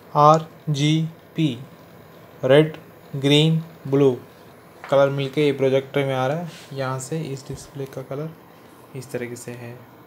RGB red green blue colour मिलके ये projector में आ रहा है। यहाँ से इस डिस्प्ले का कलर इस तरीके से है।